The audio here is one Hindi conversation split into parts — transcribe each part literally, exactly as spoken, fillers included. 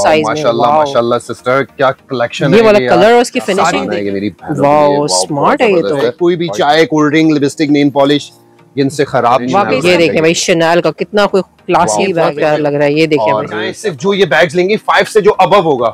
साइज में। माशाल्लाह माशाल्लाह सिस्टर, क्या कलेक्शन है ये वाला कलर और उसकी फिनिशिंग मेरी वाओ, स्मार्ट है ये तो। कोई भी चाय, cold drink, lipstick, nail polish इनसे खराब नहीं होगा। ये देखें भाई शैनल का कितना कोई क्लासी बैग लग रहा है। ये देखें भाई, सिर्फ जो ये बैग्स लेंगे फाइव से जो अबव होगा,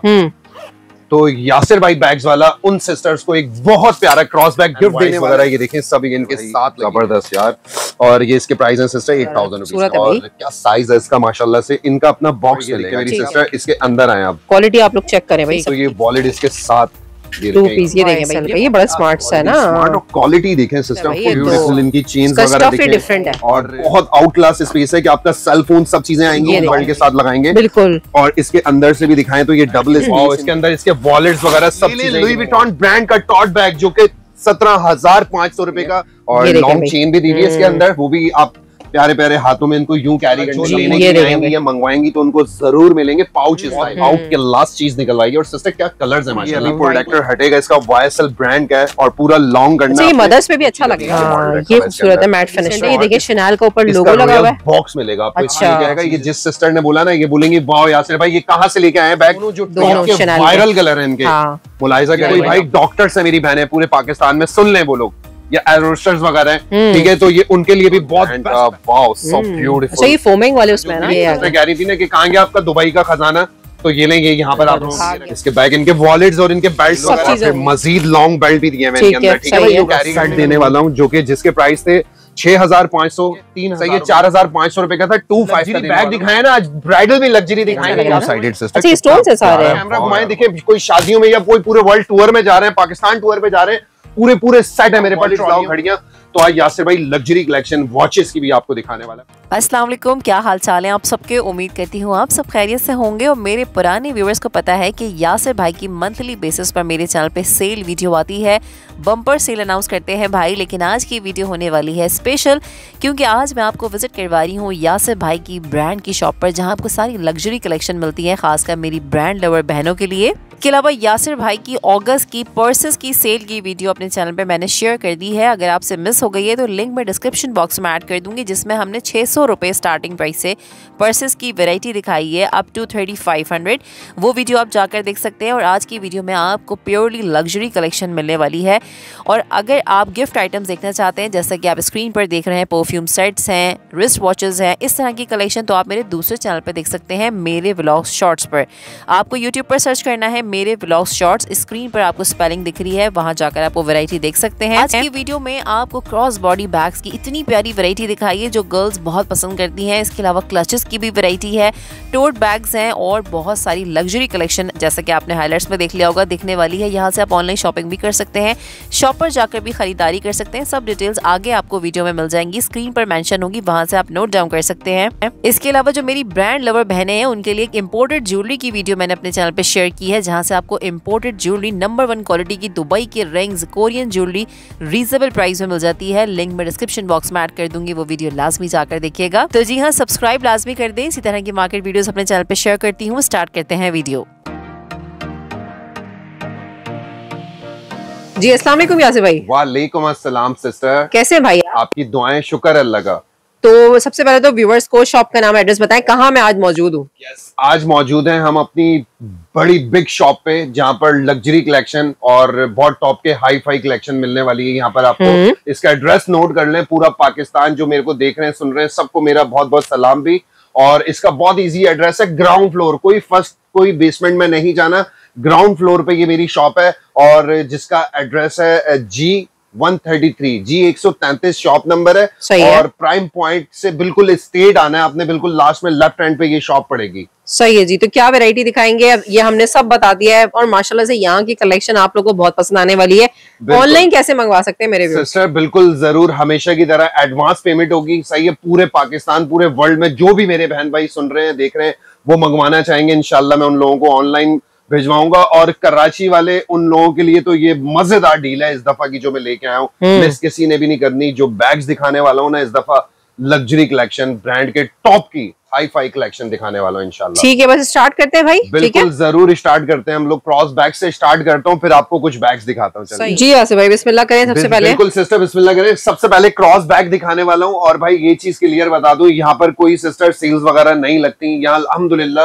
तो यासिर भाई बैग्स वाला उन सिस्टर्स को एक बहुत प्यारा क्रॉस बैग गिफ्ट देने वाला है। ये देखें सब इनके साथ जबरदस्त यार। और ये इसके प्राइस है सिस्टर एट थाउजेंड रुपीज। और क्या साइज है इसका माशाल्लाह से। इनका अपना बॉक्स मिलेगा मेरी सिस्टर, इसके अंदर आए आप। क्वालिटी आप लोग चेक करें भाई। तो ये वॉलेट इसके साथ टू पीस, ये देखें भाई, ये बड़ा स्मार्ट सा है ना। स्मार्ट और क्वालिटी देखें सिस्टम, ब्यूटीफुल इनकी चेन्स वगैरह देखें, डिफरेंट है और बहुत आउट क्लास स्पेस है कि आपका सेल फोन सब चीजें आएंगी मोबाइल के साथ लगाएंगे बिल्कुल। और इसके अंदर से भी दिखाएं तो ये डबल स्पेस, इसके अंदर इसके वॉलेट्स वगैरह सब चीजें। लुई विटॉन ब्रांड का टॉट बैग जो कि सत्रह हजार पाँच सौ रुपए का, और लॉन्ग चेन भी दी हुई है इसके अंदर। वो भी आप प्यारे प्यारे हाथों में इनको यूं कैरी करके लेने के आएंगे या मंगवाएंगी तो उनको जरूर मिलेंगे पाउचेस। आउट के लास्ट चीज निकलवाएगी। और सिस्टर क्या कलर्स है माशाल्लाह। प्रोटेक्टर हटेगा इसका, वाईएसएल ब्रांड का है और पूरा लॉन्ग करना। ये मदर्स पे भी अच्छा लगेगा। ये खूबसूरत है, मैट फिनिश है। ये देखिए शैनल का ऊपर लोगो लगा हुआ है। बॉक्स मिलेगा आपको। अच्छा, ये जिस सिस्टर ने बोला ना, ये बोलेंगी वाओ यासिर भाई ये कहां से लेके आए हैं बैग। जो वायरल कलर है इनके, मुलाहिजा करें भाई, डॉक्टर्स है मेरी बहनें पूरे पाकिस्तान में, सुन लें वो लोग, या एरोस्टर्स वगैरह हैं, ठीक है, तो ये उनके लिए भी बहुत वाओ सो ब्यूटीफुल। अच्छा, ये फोमिंग वाले उसमें ना, ये कह रही थी ना कि कहाँ गया आपका दुबई का खजाना, तो ये लेंगे यहाँ पर आप। इसके बैग, इनके वॉलेट्स और इनके बेल्ट वगैरह, मजीद लॉन्ग बेल्ट भी दिए मैंने अंदर, ठीक है। कैरी सेट देने वाला हूँ जो कि जिसके प्राइस थे छह हजार पाँच सौ, तीन सही है चार हजार पाँच सौ रुपए का था। टू फाइव का बैग दिखाया ना आज, ब्राइडल भी लग्जरी दिखाएंगे। अच्छा, स्टोन्स है सारे। कैमरा घुमाएं, देखिए कोई शादियों में या कोई पूरे वर्ल्ड टूर में जा रहे हैं, पाकिस्तान टूर पे जा रहे हैं, पूरे पूरे सेट है मेरे पास घड़ियां। तो आज यासिर भाई लग्जरी कलेक्शन वॉचेस की भी आपको दिखाने वाला है। अस्सलाम वालेकुम, क्या हाल चाल है आप सबके। उम्मीद करती हूँ आप सब खैरियत से होंगे। और मेरे पुराने व्यूअर्स को पता है कि यासिर भाई की मंथली बेसिस पर मेरे चैनल पे सेल वीडियो आती है, बम्पर सेल अनाउंस करते हैं भाई। लेकिन आज की वीडियो होने वाली है स्पेशल, क्योंकि आज मैं आपको विजिट करवा रही हूँ यासिर भाई की ब्रांड की शॉप पर, जहाँ आपको सारी लग्जरी कलेक्शन मिलती है, खासकर मेरी ब्रांड लवर बहनों के लिए। इसके अलावा यासिर भाई की अगस्त की पर्सेस की सेल की वीडियो अपने चैनल पे मैंने शेयर कर दी है। अगर आपसे मिस हो गई है तो लिंक मैं डिस्क्रिप्शन बॉक्स में ऐड कर दूंगी, जिसमें हमने छह सौ रुपए स्टार्टिंग प्राइस से पर्सेस की वैरायटी दिखाई है up to thirty five hundred. वो वीडियो आप जाकर देख सकते हैं। और आज की वीडियो में आपको प्योरली लग्जरी कलेक्शन मिलने वाली है। और अगर आप गिफ्ट आइटम्स देखना चाहते हैं, जैसा कि आप स्क्रीन पर देख रहे हैं, परफ्यूम सेट्स हैं, रिस्ट वॉचेस हैं, इस तरह की कलेक्शन, तो आप मेरे दूसरे चैनल पर देख सकते हैं, मेरे व्लॉग्स शॉर्ट्स पर। आपको यूट्यूब पर सर्च करना है मेरे व्लॉग्स शॉर्ट्स, स्क्रीन पर आपको स्पेलिंग दिख रही है, वहां जाकर आप वो वैरायटी देख सकते हैं। आज की वीडियो में आपको क्रॉस बॉडी बैग्स की इतनी प्यारी वैरायटी दिखाई है जो गर्ल्स बहुत पसंद करती हैं। इसके अलावा क्लचेस की भी वैरायटी है, टोट बैग्स हैं और बहुत सारी लग्जरी कलेक्शन, जैसा कि आपने हाइलाइट्स में देख लिया होगा, दिखने वाली है। यहाँ से आप ऑनलाइन शॉपिंग भी कर सकते हैं, शॉप पर जाकर भी खरीदारी कर सकते हैं। सब डिटेल्स आगे आपको वीडियो में मिल जाएंगी, स्क्रीन पर मेंशन होगी, वहां से आप नोट डाउन कर सकते हैं। इसके अलावा जो मेरी ब्रांड लवर बहनें हैं, उनके लिए एक इम्पोर्टेड ज्वेलरी की वीडियो मैंने अपने चैनल पर शेयर की है, जहाँ से आपको imported jewellery number one quality की दुबई के rings, Korean jewellery reasonable price में मिल जाती है। लिंक मैं डिस्क्रिप्शन बॉक्स में ऐड कर दूंगी, वो वीडियो लाजमी जाकर देखिएगा। तो जी हाँ, सब्सक्राइब लाजमी कर दें। इसी तरह की मार्केट वीडियोस अपने चैनल पे शेयर करती हूँ। स्टार्ट करते हैं वीडियो। जी अस्सलाम वालेकुम यासिर भाई। वालेकुम अस्सलाम सिस्टर, कैसे हैं भाई? आपकी दुआएं, शुक्र अल्लाह का। तो सबसे पहले तो व्यूवर्स को शॉप का नाम, एड्रेस बताएं, कहाँ मैं आज मौजूद हूँ? yes, आज मौजूद हैं हम अपनी बड़ी बिग शॉप पे, जहाँ पर लग्जरी कलेक्शन और बहुत टॉप के हाई फाई कलेक्शन मिलने वाली है। यहाँ पर आपको इसका एड्रेस नोट कर लें। पूरा पाकिस्तान जो मेरे को देख रहे हैं, सुन रहे हैं, सबको मेरा बहुत बहुत सलाम भी। और इसका बहुत इजी एड्रेस है, ग्राउंड फ्लोर, कोई फर्स्ट कोई बेसमेंट में नहीं जाना, ग्राउंड फ्लोर पे ये मेरी शॉप है। और जिसका एड्रेस है G one thirty three, G एक सौ तैंतीस शॉप नंबर है। और प्राइम पॉइंट से बिल्कुल स्ट्रेट आना है आपने, बिल्कुल लास्ट में लेफ्ट हैंड पे ये शॉप पड़ेगी। सही है जी। तो क्या वैरायटी दिखाएंगे? अब ये हमने सब बता दिया है और माशाल्लाह से यहाँ की कलेक्शन आप लोगों को बहुत पसंद आने वाली है। ऑनलाइन कैसे मंगवा सकते हैं मेरे व्यूअर्स? सिस्टर बिल्कुल जरूर, हमेशा की तरह एडवांस पेमेंट होगी। सही है, पूरे पाकिस्तान, पूरे वर्ल्ड में जो भी मेरे बहन भाई सुन रहे हैं, देख रहे हैं, वो मंगवाना चाहेंगे, इंशाल्लाह मैं उन लोगों को ऑनलाइन भिजवाऊंगा। और कराची वाले उन लोगों के लिए तो ये मजेदार डील है इस दफा की जो मैं लेके आया हूँ, मिस किसी ने भी नहीं करनी। जो बैग्स दिखाने वाला हूँ ना इस दफा, लग्जरी कलेक्शन, ब्रांड के टॉप की हाई फाई कलेक्शन दिखाने वाला हूँ इंशाल्लाह। ठीक है, बस स्टार्ट करते हैं भाई। बिल्कुल जरूर स्टार्ट करते हैं हम लोग। क्रॉस बैग से स्टार्ट करता हूँ, फिर आपको कुछ बैग्स दिखाता हूँ। जी यासिर भाई, बिस्मिल्लाह करें सबसे पहले। बिल्कुल सिस्टर, बिस्मिल्लाह करें। सबसे पहले क्रॉस बैग दिखाने वाला हूँ। और भाई ये चीज क्लियर बता दूं, यहाँ पर कोई सिस्टर सेल्स वगैरह नहीं लगती। यहाँ अल्हम्दुलिल्लाह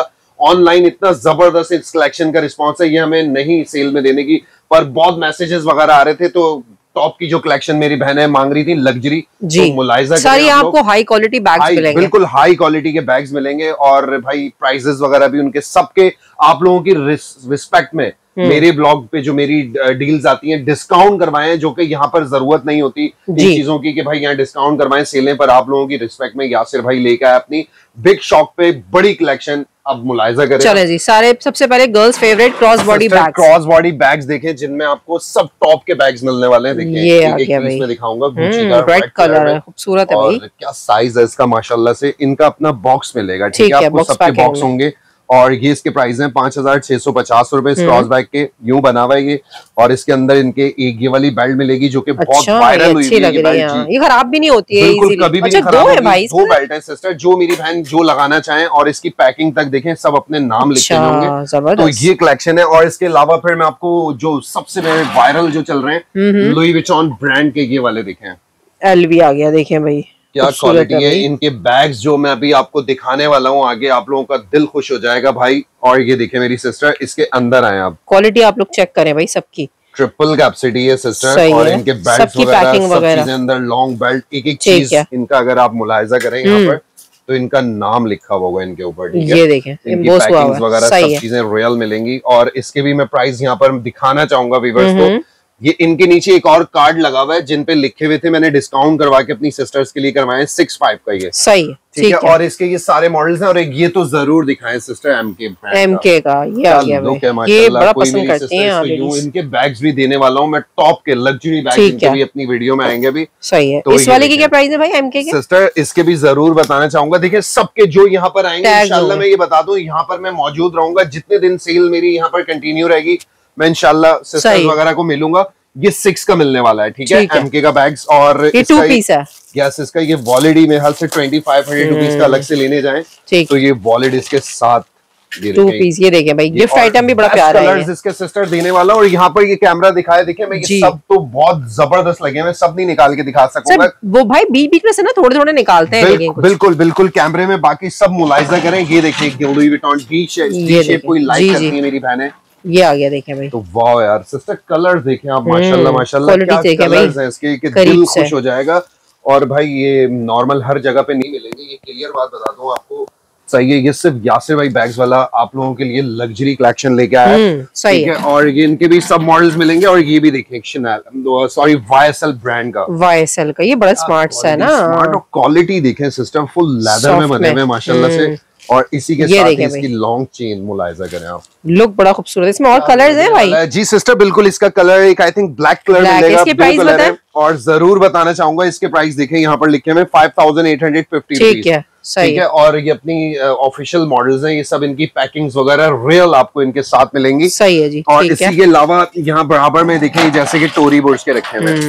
ऑनलाइन इतना जबरदस्त इस कलेक्शन का रिस्पॉन्स है, ये हमें नहीं सेल में देने की, पर बहुत मैसेजेस वगैरह आ रहे थे, तो टॉप की जो कलेक्शन मेरी बहनें मांग रही थी लग्जरी, जी तो मुलायजा सारी आपको हाई क्वालिटी बैग्स मिलेंगे, बिल्कुल हाई क्वालिटी के बैग्स मिलेंगे। और भाई प्राइसेस वगैरह भी उनके सबके आप लोगों की रिस्पेक्ट में मेरे ब्लॉग पे जो मेरी डील्स आती हैं डिस्काउंट करवाए हैं, जो कि यहाँ पर जरूरत नहीं होती इन चीजों की कि भाई यहाँ डिस्काउंट करवाएं सेलें, पर आप लोगों की रिस्पेक्ट में यासिर भाई लेकर आए अपनी बिग शॉप पे बड़ी कलेक्शन। अब मुलायजा करें। चले जी, सारे सबसे पहले girls favourite cross body bags, cross body bags देखें जिनमें आपको सब टॉप के बैग्स मिलने वाले हैं। देखिए ये एक एक पीस में दिखाऊंगा, गुच्ची का रेड कलर है, खूबसूरत है भाई, क्या साइज है इसका माशाल्लाह से। इनका अपना बॉक्स मिलेगा, ठीक है, आपको सबके बॉक्स होंगे। और ये इसके प्राइस हैं पांच हजार छह सौ पचास रुपए क्रॉस बैग के, यूं बना हुआ है ये। और इसके अंदर इनके एक ये वाली बेल्ट मिलेगी जो कि बहुत वायरल हुई है, ये खराब भी नहीं होती है, बिल्कुल कभी भी नहीं खराब होगी। दो बेल्ट है सिस्टर, जो मेरी बहन जो लगाना चाहें, और इसकी पैकिंग तक देखें सब अपने नाम लिखे होंगे। तो ये कलेक्शन है। और इसके अलावा फिर मैं आपको जो सबसे वायरल जो चल रहे हैं लुई विटॉन ब्रांड के ये वाले देखें, एलवी आ गया, देखें भाई क्या क्वालिटी है इनके बैग्स, जो मैं अभी आपको दिखाने वाला हूँ आगे, आप लोगों का दिल खुश हो जाएगा भाई। और ये देखें मेरी सिस्टर, इसके अंदर आए आप, क्वालिटी आप लोग चेक करें भाई सबकी, ट्रिपल कैपेसिटी है सिस्टर। और इनके बेल्ट वगैरह सब चीजें अंदर, लॉन्ग बेल्ट, एक एक चीज इनका अगर आप मुलायजा करें यहाँ पर तो इनका नाम लिखा होगा इनके ऊपर, ठीक है। ये देखें इनकी पैकिंग्स वगैरह सब चीजें रॉयल मिलेंगी। और इसके भी मैं प्राइस यहाँ पर दिखाना चाहूंगा व्यूअर्स को। ये इनके नीचे एक और कार्ड लगा हुआ है जिन पे लिखे हुए थे, मैंने डिस्काउंट करवा के अपनी सिस्टर्स के लिए करवाए, सिक्स फाइव का ये सही है, ठीक है। और इसके ये सारे मॉडल्स हैं, और एक ये तो जरूर दिखाएं सिस्टर, एमके एमके का ये आ गया भाई, ये बड़ा पसंद करते हैं यूं इनके बैग्स भी देने वाला हूं मैं, टॉप के लग्जरी बैग्स इनके भी अपनी वीडियो में आएंगे अभी। सही है। तो इस वाले की क्या प्राइस है भाई एमके के सिस्टर? इसके भी जरूर बताना चाहूंगा। देखिए सबके जो यहाँ पर आएंगे इंशाल्लाह मैं ये बता दूं, यहाँ पर मैं मौजूद रहूंगा जितने दिन सेल मेरी यहाँ पर कंटिन्यू रहेगी, मैं इंशाल्लाह सिस्टर्स वगैरह को मिलूंगा। ये सिक्स का मिलने वाला है, ठीक है, एमके का बैग्स। और ये टू पीस है, यस, इसका ये वॉलेट ही मेरे हाल से ट्वेंटी फाइव हंड्रेड रुपीज का अलग से लेने जाएं तो ये वॉलेट इसके साथ टू पीस। ये देखिए भाई, गिफ्ट आइटम भी बड़ा प्यारा है, कलर्स इसके सिस्टर देने वाला। और यहाँ पर ये कैमरा दिखाया, देखिए मैं ये सब तो बहुत जबरदस्त लगे, मैं सब नहीं निकाल के दिखा सकूंगा, वो भाई बीच बीच में से ना थोड़े थोड़े निकालते हैं। बिल्कुल बिल्कुल बिल्कुल कैमरे में, बाकी सब मुलायजा करें। ये देखिए लुई विटॉन डी शेप, कोई लाइक करती है मेरी बहनें, ये आ गया देखें भाई। तो वाह यार सिस्टर, कलर्स देखें आप, माशाल्लाह माशाल्लाह क्या कलर्स हैं इसके, कि दिल खुश हो जाएगा। और भाई ये नॉर्मल हर जगह पे नहीं मिलेंगे, ये क्लियर बात बता दूं आपको, सही है। ये सिर्फ यासिर भाई बैग्स वाला आप लोगों के लिए लग्जरी कलेक्शन लेके आया है, ठीक है। और ये इनके भी सब मॉडल्स मिलेंगे। और ये भी देखिए शनेल, सॉरी वाईएसएल ब्रांड का, वाईएसएल का, ये बड़ा स्मार्ट है ना, स्मार्ट। और क्वालिटी देखें सिस्टम, फुल लेदर में बने हुए माशाल्लाह से। और इसी के साथ इसकी लॉन्ग चेन मुलायजा करें आप, लुक बड़ा खूबसूरत है। इसमें और कलर्स हैं भाई? जी सिस्टर बिल्कुल, इसका कलर एक आई थिंक ब्लैक कलर मिलेगा, इसके प्राइस बताएं। और जरूर बताना चाहूंगा इसके प्राइस देखें, यहाँ पर लिखे हुए five thousand eight hundred fifty, ठीक है, ठीक है। और ये अपनी ऑफिशियल मॉडल्स हैं, ये सब इनकी पैकिंग्स वगैरह रियल आपको इनके साथ मिलेंगी, सही है जी। और इसी के अलावा यहाँ बराबर में देखें जैसे कि टोरी बोर्ड्स के रखे हुए,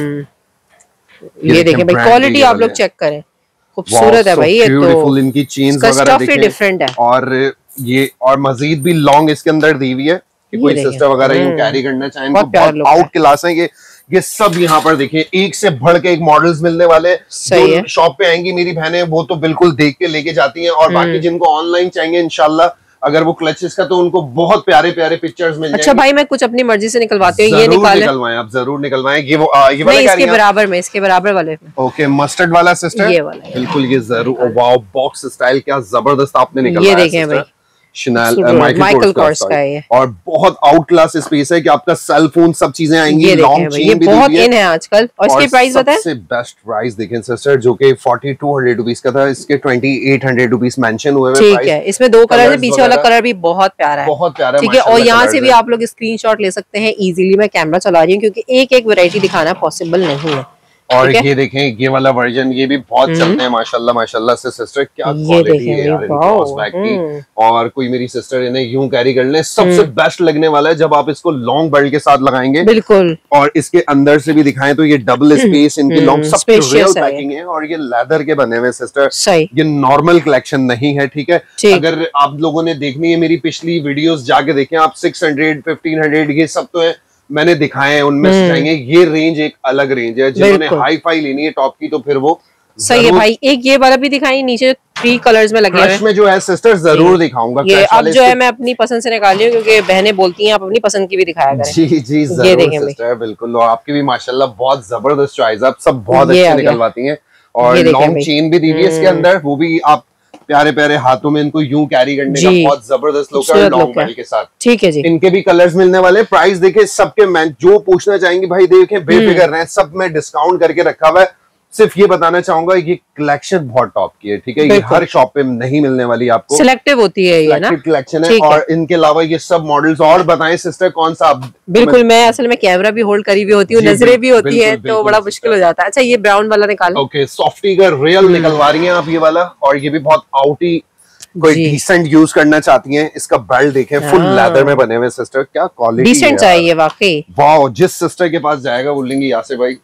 ये देखें भाई, क्वालिटी आप लोग चेक करें, खूबसूरत है भाई। ये तो इनकी चेन्स वगैरह देखें, डिफरेंट है। और ये और मजीद भी लॉन्ग इसके अंदर दी हुई है कि कोई सिस्टर वगैरह यूं कैरी करना चाहें तो बहुत आउट क्लास है ये। ये सब यहाँ पर देखिए एक से बढ़ के एक मॉडल्स मिलने वाले, जो शॉप पे आएंगी मेरी बहनें वो तो बिल्कुल देख के लेके जाती हैं। और बाकी जिनको ऑनलाइन चाहिए इंशाल्लाह अगर वो क्लचेस का, तो उनको बहुत प्यारे प्यारे पिक्चर्स मिल जाएंगे। अच्छा भाई, मैं कुछ अपनी मर्जी से निकलवाती हूँ, ये निकलवाएं आप, जरूर निकलवाएं। ये वो आ, ये वाला इसके बराबर में, इसके बराबर वाले, ओके मस्टर्ड वाला सिस्टर, ये वाला बिल्कुल ये जरूर। वाओ बॉक्स स्टाइल क्या जबरदस्त आपने निकलवाया, ये देखें भाई, शनेल माइकल कोर्स का है। और बहुत आउट क्लास स्पेस है कि आपका सेल फोन सब चीजें आएंगी, लॉन्ग चेन भी बहुत इन है आजकल। और इसकी प्राइस बताएं? सबसे बेस्ट प्राइस देखें सिस्टर, जो कि फोर्टी टू हंड्रेड रुपीस का था, इसके twenty eight hundred rupees mention हुए हैं। ठीक है, इसमें दो कलर है, पीछे वाला कलर भी बहुत प्यारा है, बहुत प्यारा, ठीक है। और यहाँ से भी आप लोग स्क्रीनशॉट ले सकते हैं इजीली। मैं कैमरा चला रही हूँ क्योंकि एक एक वैरायटी दिखाना पॉसिबल नहीं है। और ये देखें ये वाला वर्जन, ये भी बहुत चलते हैं माशाल्लाह माशाल्लाह से सिस्टर, क्या क्वालिटी है यार क्रॉस बैग की। और कोई मेरी सिस्टर इन्हें यूं कैरी कर ले, सबसे बेस्ट लगने वाला है जब आप इसको लॉन्ग बेल्ट के साथ लगाएंगे, बिल्कुल। और इसके अंदर से भी दिखाएं तो ये डबल स्पेस इनकी लॉन्ग, सब रियल पैकिंग है। और ये लेदर के बने हुए सिस्टर, ये नॉर्मल कलेक्शन नहीं है, ठीक है। अगर आप लोगों ने देखनी है मेरी पिछली वीडियोस जाके देखें आप, सिक्स हंड्रेड फिफ्टीन हंड्रेड ये सब तो है मैंने दिखाए हैं, उनमें से चाहिए ये रेंज एक अलग रेंज है। जिन्होंने हाई फाई लेनी है टॉप की तो फिर वो सही है भाई। एक ये वाला भी दिखाई, नीचे थ्री कलर्स में लगे हैं। में जो है सिस्टर जरूर दिखाऊंगा। ये अब जो है मैं अपनी पसंद से निकाली हूँ, क्योंकि बहनें बोलती हैं आप अपनी पसंद की भी दिखाया करें। जी जी जरूर सिस्टर, बिल्कुल। और आपकी भी माशाल्लाह बहुत जबरदस्त चॉइस, आप सब बहुत अच्छे निकलवाती हैं। और लॉन्ग चेन भी दी हुई है इसके अंदर, वो भी आप प्यारे प्यारे हाथों में इनको यूं कैरी करने का बहुत जबरदस्त लुक है लॉन्ग बेल्ट के साथ। ठीक है जी। इनके भी कलर्स मिलने वाले। प्राइस देखे सबके, मैं जो पूछना चाहेंगे भाई देखें बेफिक्र रहे, सब में डिस्काउंट करके रखा हुआ है। सिर्फ ये बताना चाहूंगा ये कलेक्शन बहुत टॉप की है, ठीक है। ये हर शॉप पे नहीं मिलने वाली आपको, सिलेक्टिव होती है ये ना, कलेक्शन है। और इनके अलावा ये सब मॉडल्स। और बताएं सिस्टर कौन सा? बिल्कुल, मैं असल में कैमरा भी होल्ड करी हुई होती हूँ, नजरें भी होती है, तो बड़ा मुश्किल हो जाता है। अच्छा ये ब्राउन वाला निकालो। ओके, सॉफ्टी का रियल निकलवा रही है आप ये वाला। और ये भी बहुत आउटी, कोई डिसेंट यूज करना चाहती हैं। इसका बेल्ट देखें, फुल लेदर में बने हुए सिस्टर, क्या क्वालिटी, डिसेंट चाहिए वाकई। वाह, जिस सिस्टर के पास जाएगा बोलेंगे यासिर भाई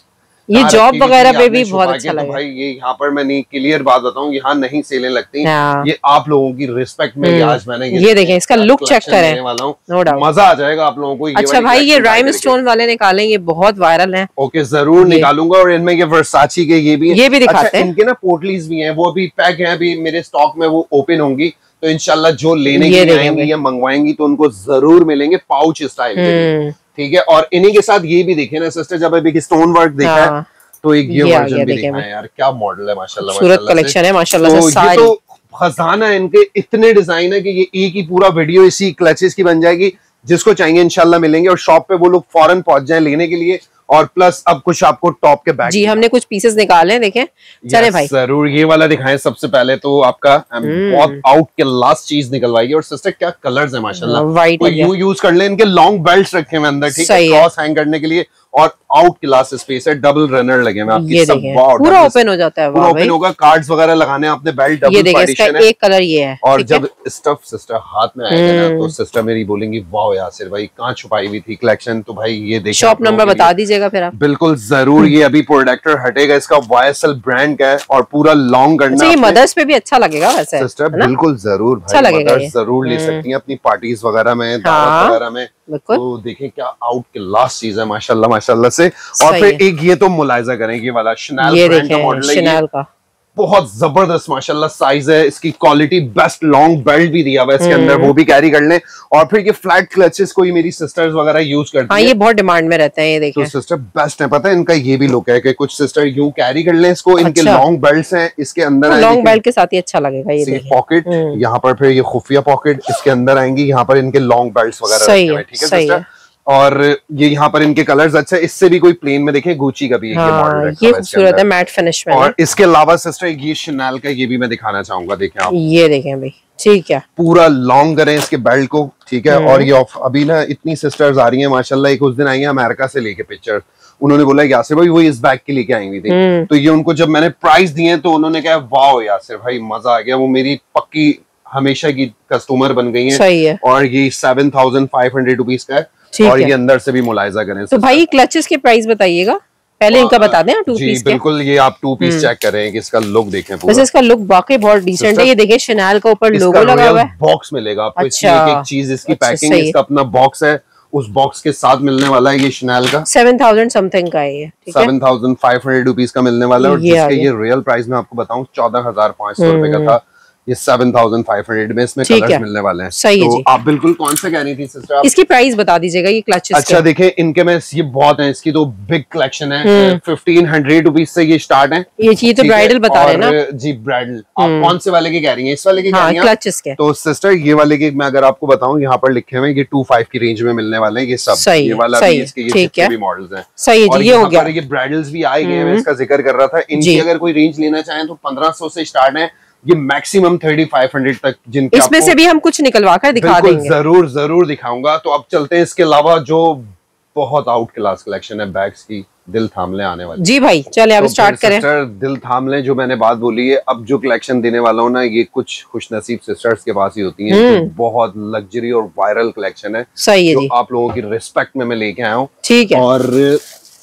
ये जॉब वगैरह पे भी बहुत अच्छा लगा। तो भाई ये यहाँ पर मैं नहीं, क्लियर बात बताऊं, यहाँ नहीं सेलें लगती। ये आप लोगों की रिस्पेक्ट में आज मैंने ये, ये देखें, इसका लुक चेक करें, वाला हूं, मजा आ जाएगा आप लोगों को। ये अच्छा भाई ये राइम स्टोन वाले निकालें, ये बहुत वायरल हैं। ओके जरूर निकालूंगा। और इनमें ये वर्साची के ये भी ये भी दिखाते हैं। इनके ना पोटलीज भी हैं, वो भी पैक है, अभी मेरे स्टॉक में वो ओपन होंगी, तो इंशाल्लाह जो लेने के लिए आएंगे या मंगवाएंगी तो उनको जरूर मिलेंगे पाउच स्टाइल, ठीक है। और इन्हीं के साथ ये भी देखे ना सिस्टर, जब अभी स्टोन वर्क देखा है तो एक ये वर्जन भी दिखाया यार, क्या मॉडल है माशाल्लाह, सूरत कलेक्शन है माशाल्लाह से सारी। तो खजाना है इनके, इतने डिजाइन है कि ये एक ही पूरा वीडियो इसी क्लचेस की बन जाएगी। जिसको चाहिए इंशाल्लाह मिलेंगे। और शॉप पे वो लोग फौरन पहुंच जाए लेने के लिए। और प्लस अब कुछ आपको टॉप के बैग, जी हमने कुछ पीसेस निकाले हैं, देखें। चले भाई जरूर ये वाला दिखाएं सबसे पहले तो आपका बहुत आउट के लास्ट चीज निकलवाई है। और सिस्टर क्या कलर्स है माशाल्लाह, कोई यू यूज कर ले। इनके लॉन्ग बेल्ट रखे हुए अंदर, ठीक है, क्रॉस हैंग करने के लिए। और आउट क्लास स्पेस है, डबल रनर लगे हुए आपकी, सब पूरा ओपन हो जाता है, पूरा ओपन होगा। कार्ड्स वगैरह लगाने आपने, बेल्ट डबल पार्टीशन है। एक कलर ये है। और जब स्टफ सिस्टर हाथ में आएगा ना तो सिस्टर मेरी बोलेंगी वाह यासिर भाई कहाँ छुपाई हुई थी कलेक्शन। तो भाई ये देखिए, शॉप नंबर बता दीजिएगा फिर आप। बिल्कुल जरूर, ये अभी प्रोडक्टर हटेगा, इसका वाई एस एल ब्रांड का है और पूरा लॉन्ग करना। ये मदर्स पे भी अच्छा लगेगा वैसे सिस्टर, बिल्कुल जरूर अच्छा लगेगा, जरूर ले सकती हैं अपनी पार्टीज वगैरह में, दावत वगैरह में। तो देखें क्या आउट के लास्ट चीज है माशाल्लाह माशाल्लाह से। और फिर एक ये तो मुलायजा करेंगे, वाला शनैल ब्रांड का मॉडल है, शनैल का बहुत जबरदस्त माशाल्लाह साइज है इसकी, क्वालिटी बेस्ट, लॉन्ग बेल्ट भी दिया हुआ है इसके अंदर, वो भी कैरी कर लें। और फिर ये फ्लैट क्लचेस कोई मेरी सिस्टर्स वगैरह यूज करती हैं, ये बहुत डिमांड में रहते हैं, ये देखिए। तो सिस्टर बेस्ट है, पता है इनका ये भी लुक है कि कुछ सिस्टर यूं कैरी कर लें इसको। इनके लॉन्ग बेल्ट्स हैं, इसके अंदर लॉन्ग बेल्ट के साथ ही अच्छा लगेगा ये पॉकेट। यहाँ पर फिर ये खुफिया पॉकेट इसके अंदर आएंगी, यहाँ पर इनके लॉन्ग बेल्ट वगैरह, ठीक है सिस्टर। और ये यहाँ पर इनके कलर्स अच्छा, इससे भी कोई प्लेन में देखें, गुची का भी एक हाँ, मॉडल ये खूबसूरत है मैट फिनिश में। और इसके अलावा सिस्टर ये शनैल का ये भी मैं दिखाना चाहूंगा, देखें आप, ये देखें भाई, ठीक है, पूरा लॉन्ग करें इसके बेल्ट को, ठीक है। और ये अभी ना इतनी सिस्टर्स आ रही हैं माशाल्लाह, एक उस दिन आई है अमेरिका से लेके पिक्चर, उन्होंने बोला यासिर भाई वो इस बैग के लेके आई हुई थी। तो ये उनको जब मैंने प्राइस दिए तो उन्होंने कहा वाओ यासिर भाई मजा आ गया, वो मेरी पक्की हमेशा की कस्टमर बन गई है। सही है। और ये seven thousand five hundred rupees का है। और ये अंदर से भी मुलायजा करें तो भाई क्लचेस के प्राइस बताइएगा पहले, इनका बता दें टू जी, पीस के। बिल्कुल, ये आप टू पीस चेक करें कि इसका लुक देखें पूरा। वैसे इसका लुक वाकई बहुत डिसेंट है, ये देखिए शनैल का ऊपर लोगो लगा हुआ है, बॉक्स मिलेगा आपको, अच्छा, एक एक चीज इसकी पैकिंग, इसका अपना बॉक्स है, उस बॉक्स के साथ मिलने वाला है ये शनैल का, सेवन थाउजेंड समथिंग का है ये, seven thousand five hundred rupees का मिलने वाला है। और जिसके ये रियल प्राइस में आपको बताऊं चौदह हजार पाँच सौ रुपए का था, ये सेवन थाउजेंड फाइव हंड्रेड में इसमें कलर्स मिलने वाले हैं। सही है तो जी। आप बिल्कुल कौन सा कह रही थी सिस्टर आप? इसकी प्राइस बता दीजिएगा ये क्लचेस। अच्छा देखें इनके में ये बहुत है, इसकी तो बिग कलेक्शन है, फिफ्टीन हंड्रेड रुपीज से ये स्टार्ट है। ये ये तो ब्राइडल बता रहे हैं ना जी, ब्राइडल। आप कौन से वाले की कह रही हैं? इस वाले की हाँ, कह रही हैं क्लचेस के। तो सिस्टर ये वाले की मैं अगर आपको बताऊं, यहाँ पर लिखे हुए ये टू फाइव की रेंज में मिलने वाले हैं ये सब। ये वाला भी, इसके ये जितने भी मॉडल्स हैं, सही है जी, ये हो गया। ये ब्राइडल्स भी आए गए, मैं इसका जिक्र कर रहा था। इनकी अगर कोई रेंज लेना चाहें तो पंद्रह सौ से स्टार्ट है, ये मैक्सिमम थर्टी फाइव हंड्रेड तक, जिनके इसमें से भी हम कुछ निकलवा कर दिखा देंगे, जरूर जरूर दिखाऊंगा। तो अब चलते हैं इसके अलावा जो बहुत आउट क्लास कलेक्शन है बैग्स की, दिल थाम ले आने वाली। जी भाई चले अब तो स्टार्ट करें। सिस्टर दिल थाम ले, जो मैंने बात बोली है, अब जो कलेक्शन देने वाला हूँ ना, ये कुछ खुशनसीब सिस्टर्स के पास ही होती हैं, तो बहुत लग्जरी और वायरल कलेक्शन है। सही है जो जी, आप लोगों की रिस्पेक्ट में मैं लेके आया हूँ, ठीक है। और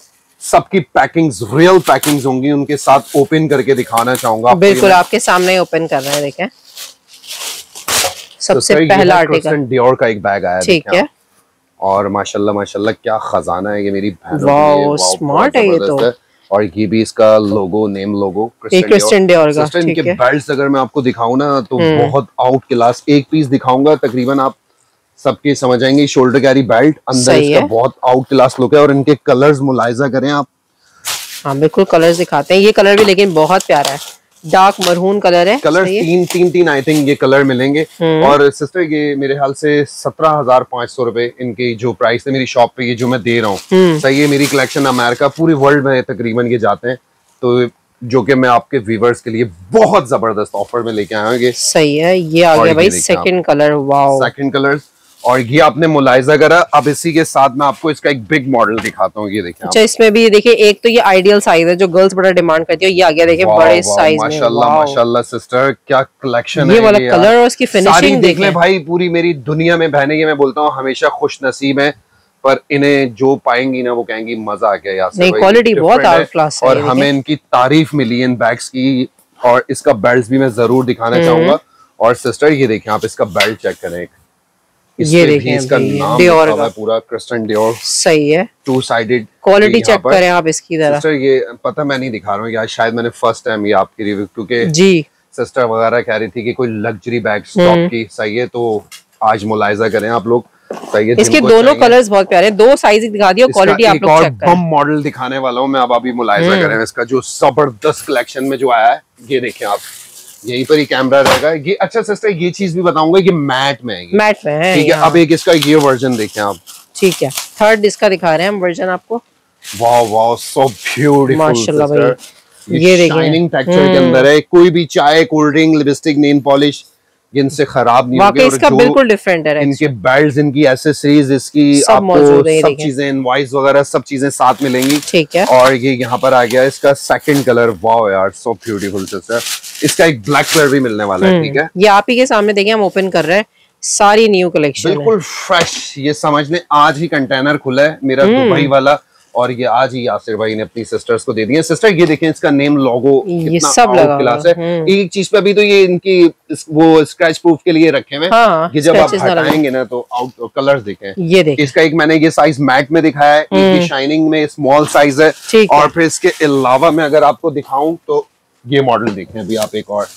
सबकी पैकिंग्स रियल पैकिंग्स होंगी, उनके साथ ओपन करके दिखाना चाहूंगा। बिल्कुल आपके सामने ओपन कर रहे हैं, देखें सबसे तो पहला आर्टिकल डियोर का एक बैग आया, ठीक है। और माशाल्लाह माशाल्लाह क्या खजाना है ये मेरी बहनों वाओ, स्मार्ट है ये तो। और ये भी इसका logo, name logo Christian Dior का। सिस्टर इनके बेल्ट्स अगर मैं आपको दिखाऊं ना तो बहुत आउट क्लास। एक पीस दिखाऊंगा तकरीबन आप सबके समझ आएंगे। शोल्डर कैरी बेल्ट, अंदर इसका बहुत आउट क्लास लुक है और इनके कलर्स मुलाहिजा करें आप। हाँ बिल्कुल कलर्स दिखाते हैं। ये कलर भी लेकिन बहुत प्यारा है, डार्क मरून कलर है। कलर तीन तीन तीन आई थिंक ये कलर मिलेंगे। और सिस्टर ये मेरे ख्याल से सत्रह हजार पाँच सौ रुपए इनकी जो प्राइस है मेरी शॉप पे, ये जो मैं दे रहा हूँ सही है। मेरी कलेक्शन अमेरिका पूरी वर्ल्ड में तकरीबन ये जाते हैं, तो जो कि मैं आपके व्यूवर्स के लिए बहुत जबरदस्त ऑफर में लेके आया हूँ। ये सही है। ये आ गया भाई second colour, wow second colour. और ये आपने मुलाहिजा करा। अब इसी के साथ मैं आपको इसका एक बिग मॉडल दिखाता हूँ। ये देखिए। अच्छा इसमें भी देखिए, एक तो ये आइडियल साइज है जो गर्ल्स बड़ा डिमांड करती है। ये आ गया देखिए बड़े साइज में। माशाल्लाह माशाल्लाह सिस्टर क्या कलेक्शन है। ये वाला कलर और उसकी फिनिशिंग देख ले भाई। पूरी मेरी दुनिया में बहनें, ये मैं बोलता हूँ हमेशा खुश नसीब है, पर इन्हें जो पाएंगी ना वो कहेंगी मजा आ गया यार। नहीं क्वालिटी बहुत आउट क्लास है और हमें इनकी तारीफ मिली इन बैग्स की। और इसका बेल्ट भी मैं जरूर दिखाना चाहूंगा। और सिस्टर ये देखिए आप इसका बेल्ट चेक करें। ये देखिए इसका नाम लिखा हुआ है पूरा क्रिस्टियन डियोर। सही है। टू साइडेड क्वालिटी चेक करें आप इसकी तरह। सिस्टर ये पता मैं नहीं दिखा रहा हूँ यार, शायद मैंने फर्स्ट टाइम ये आपकी रिव्यू, क्योंकि जी सिस्टर वगैरह कह रही थी कि कोई लग्जरी बैग स्टॉक की सही है, तो आज मुलाहिजा करें आप लोग। सही है। इसके दोनों कलर्स बहुत प्यारे हैं। दो साइज दिखा दिया, क्वालिटी आप लोग चेक करें। बम मॉडल दिखाने वाला हूँ मैं अब, अभी मुलाहिजा करें इसका जो जबरदस्त कलेक्शन में जो आया है। ये देखें आप, यहीं पर ही कैमरा रहेगा ये। अच्छा सिस्टर ये चीज भी बताऊंगा, ये मैट में है। मैट में है ठीक है। अब एक इसका ये वर्जन देखें आप। ठीक है, थर्ड इसका दिखा रहे हैं हम वर्जन आपको। वाह वाह सो ब्यूटीफुल माशाल्लाह भाई। ये देखिए शाइनिंग टेक्सचर के अंदर है। कोई भी चाय, cold drink, lipstick, nail polish इनसे खराब नहीं होंगे। इसका बिल्कुल डिफरेंट है। इनके बेल्ट्स, इनकी एसेसरीज, इसकी आपको सब चीजें, इनवॉइस वगैरह सब चीजें साथ मिलेंगी। ठीक है। और ये यहाँ पर आ गया इसका सेकंड कलर। वाओ यार सो ब्यूटीफुल सिस्टर। इसका एक ब्लैक कलर भी मिलने वाला है। ठीक है। ये आप ही के सामने देखिए हम ओपन कर रहे हैं, सारी न्यू कलेक्शन बिल्कुल फ्रेश। ये समझ लें आज ही कंटेनर खुला है मेरा दुबई वाला, और ये आज ही यासिर भाई ने अपनी सिस्टर्स को दे दिया। सिस्टर ये देखें इसका नेम लोगो ये सब लगा क्लास है। एक चीज पे अभी तो ये इनकी वो स्क्रैच प्रूफ के लिए रखे हुए। हाँ, ये जब आप हटाएंगे ना तो आउट कलर्स देखें। ये देखें। इसका एक मैंने ये साइज मैट में दिखाया है, एक शाइनिंग में स्मॉल साइज है। और फिर इसके अलावा मैं अगर आपको दिखाऊं तो ये मॉडल देखें अभी आप एक और।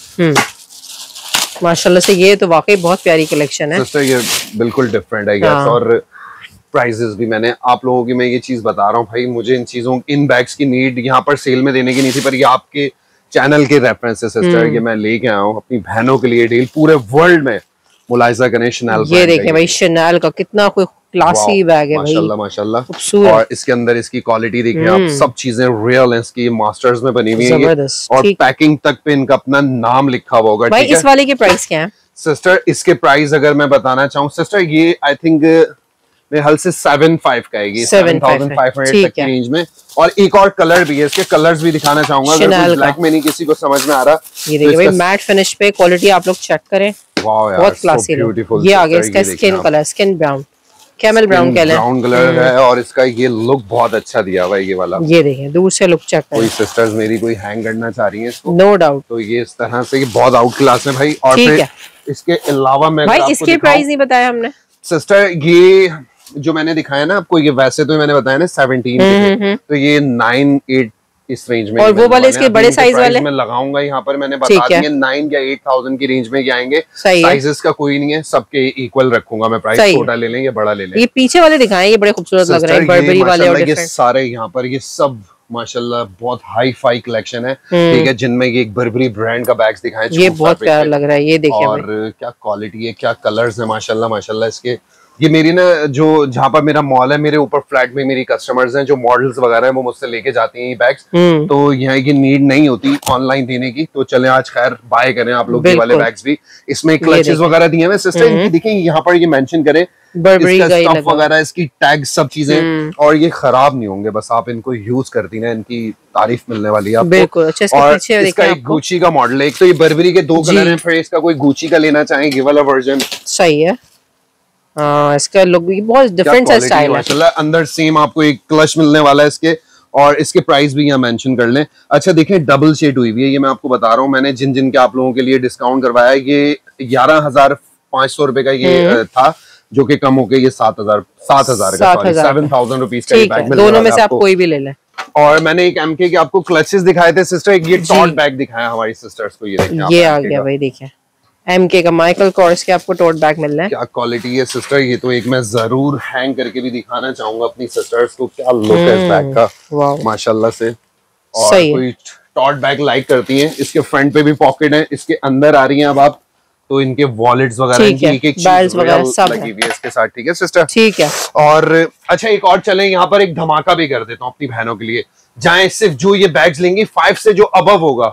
माशाल्लाह से ये तो वाकई बहुत प्यारी कलेक्शन है सिस्टर। ये बिल्कुल डिफरेंट है। हाँ। और प्राइजेस भी मैंने आप लोगों की मैं ये चीज बता रहा हूँ भाई, मुझे इन चीजों इन बैग्स की नीड यहाँ पर सेल में देने की नहीं थी, पर ये आपके चैनल के रेफरेंस से सिस्टर ये मैं लेके आया हूँ अपनी बहनों के लिए डील। पूरे वर्ल्ड में मुलाहिजा करें शनैल। ये देखें भाई शनैल का कितना कोई क्लासी बैग है भाई। माशाल्लाह माशाल्लाह। और इसके अंदर इसकी क्वालिटी देखें आप, सब चीजें रियल हैं। इसकी मास्टर्स में बनी हुई है और पैकिंग तक पे इनका अपना नाम लिखा हुआ होगा। भाई इस वाले की प्राइस क्या है सिस्टर? इसके प्राइस अगर मैं बताना चाहूँ सिस्टर, ये आई थिंक मेरे हल से सेवन फाइव का है, सेवन थाउजेंड फाइव हंड्रेड तक की रेंज में। और एक और कलर भी है, इसके कलर्स भी दिखाना चाहूंगा अगर ब्लैक में नहीं किसी को समझ में आ रहा। ये देखिए भाई मैट फिनिश पे क्वालिटी आप लोग चेक करें। वाओ यार बहुत क्लासी ब्यूटीफुल। ये आ गया इसका skin colour, skin brown, camel brown colour brown colour है। और इसका ये लुक बहुत अच्छा दिया हुआ है ये वाला। ये देखें दूर से लुक चेक करें। कोई सिस्टर्स मेरी कोई हैंग करना चाह रही हैं इसको, नो डाउट, तो ये इस तरह से ये बहुत आउट क्लास है भाई। और फिर इसके अलावा मैं भाई इसके प्राइस नहीं बताया हमने सिस्टर। ये जो मैंने दिखाया ना आपको, ये वैसे तो मैंने बताया ना सेवनटीन के, तो ये नाइन एट इस रेंज में। और वो वाले इसके बड़े साइज वाले मैं लगाऊंगा यहाँ पर, मैंने बता दिए नाइन या एट थाउजेंड की रेंज में आएंगे। साइजेस का कोई नहीं है, सबके इक्वल रखूंगा मैं प्राइस। छोटा ले लें या बड़ा ले लें। ये पीछे वाले दिखाएं, ये बड़े खूबसूरत लग रहे हैं, बर्बरी वाले और ये सारे यहाँ पर ये सब माशाल्लाह बहुत हाई फाई कलेक्शन है। ठीक है, जिनमें ये एक बर्बरी ब्रांड का बैग्स दिखाएं, ये बहुत प्यारा लग रहा है। ये देखिए और क्या क्वालिटी है, क्या कलर्स है माशाल्लाह माशाल्लाह इसके। ये मेरी ना जो जहाँ पर मेरा मॉल है, मेरे ऊपर फ्लैट में मेरी कस्टमर्स हैं जो मॉडल्स वगैरह हैं, वो मुझसे लेके जाती हैं ये बैग्स। तो यहाँ की नीड नहीं होती ऑनलाइन देने की, तो चले आज खैर बाय करें आप लोग ये वाले बैग्स भी। इसमें क्लचेस वगैरह दिए हुए सिस्टर, इनकी देखिए यहाँ पर ये मेंशन करें इसका स्टफ वगैरह, इसकी टैग सब चीजें, और ये खराब नहीं होंगे। बस आप इनको यूज करती ना, इनकी तारीफ मिलने वाली है आपको। और इसका एक गुची का मॉडल है, एक तो ये बर्बरी के दो कलर हैं, फिर इसका कोई गुची का लेना चाहें ये वाला वर्जन सही है। हाँ, इसका लुक भी बहुत डिफरेंट सा स्टाइल है माशाल्लाह। अंदर सेम आपको एक क्लच मिलने वाला है इसके, और इसके प्राइस भी यहाँ मेंशन कर लें। अच्छा देखें डबल शेड हुई हुई है, ये मैं आपको बता रहा हूँ, मैंने जिन जिन के आप लोगों के लिए डिस्काउंट करवाया है, ये ग्यारह हजार पाँच सौ रुपए का ये था, जो कि कम होके ये सात हजार सात हजार का सेवन थाउजेंड रुपीज का बैग मिल रहा है। दोनों में से आप कोई भी ले लें। और मैंने एक एमके के आपको क्लचेस दिखाए थे सिस्टर, एक ये टोट बैग दिखाया हमारी सिस्टर्स को, ये देखिए ये आ गया भाई, देखिए एमके का माइकल कॉर्स के आपको टोट बैग मिल रहा है। क्या क्वालिटी है सिस्टर, ये तो एक मैं जरूर हैंग करके भी दिखाना चाहूंगा अपनी सिस्टर्स को, क्या लुक है इस बैग का माशाल्लाह से। और सही कोई टोट बैग लाइक करती हैं, इसके फ्रंट पे भी पॉकेट है, इसके अंदर आ रही हैं अब आप, तो इनके वॉलेट्स वगैरह इनकी एक एक चीज वगैरह सब लगी हुई है इसके साथ, ठीक है सिस्टर, ठीक है। और अच्छा एक और चलें, यहाँ पर एक धमाका भी कर देता हूँ अपनी बहनों के लिए, जहाँ सिर्फ जो ये बैग्स लेंगी फाइव से जो अबव होगा,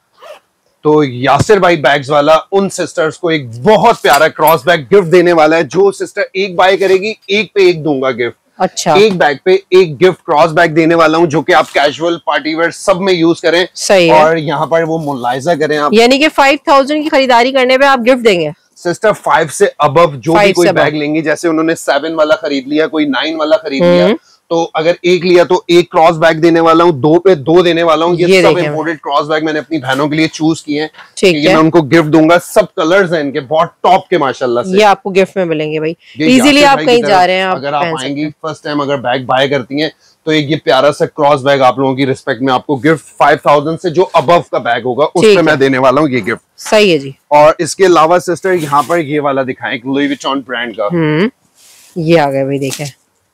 तो यासिर भाई बैग्स वाला उन सिस्टर्स को एक बहुत प्यारा क्रॉस बैग गिफ्ट देने वाला है। जो सिस्टर एक बाय करेगी एक पे एक दूंगा गिफ्ट। अच्छा, एक बैग पे एक गिफ्ट क्रॉस बैग देने वाला हूँ, जो कि आप कैजुअल पार्टी वेयर सब में यूज करें। सही है। और यहाँ पर वो मुलायजा करें आप, यानी कि फाइव थाउजेंड की खरीदारी करने पे आप गिफ्ट देंगे सिस्टर। फाइव से अबव जो भी कोई बैग लेंगे, जैसे उन्होंने सेवन वाला खरीद लिया, कोई नाइन वाला खरीद लिया, तो अगर एक लिया तो एक क्रॉस बैग देने वाला हूँ, दो पे दो देने वाला हूँ। ये, ये सब इम्पोर्टेड क्रॉस बैग मैंने अपनी बहनों के लिए चूज किए हैं, ठीक है, मैं उनको गिफ्ट दूंगा। सब कलर्स हैं इनके बहुत टॉप के माशाल्लाह से, ये आपको गिफ्ट में मिलेंगे भाई, इजीली आप कहीं जा रहे हैं, अगर आप आएंगी फर्स्ट टाइम अगर बैग बाय करती हैं, तो एक ये प्यारा सा क्रॉस बैग आप लोगों की रिस्पेक्ट में आपको गिफ्ट फाइव थाउजेंड से जो अबव का बैग होगा उसमें मैं देने वाला हूँ ये गिफ्ट। सही है जी। और इसके अलावा सिस्टर यहाँ पर ये वाला दिखाएं, लुई विटॉन ब्रांड का, ये आ गया भाई, देखें